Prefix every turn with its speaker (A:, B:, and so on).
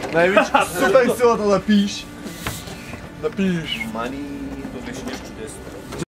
A: Najwięcej.
B: Tutaj силата да пиеш.
A: Да пиеш.
C: Мани, то беше нещо чудесно.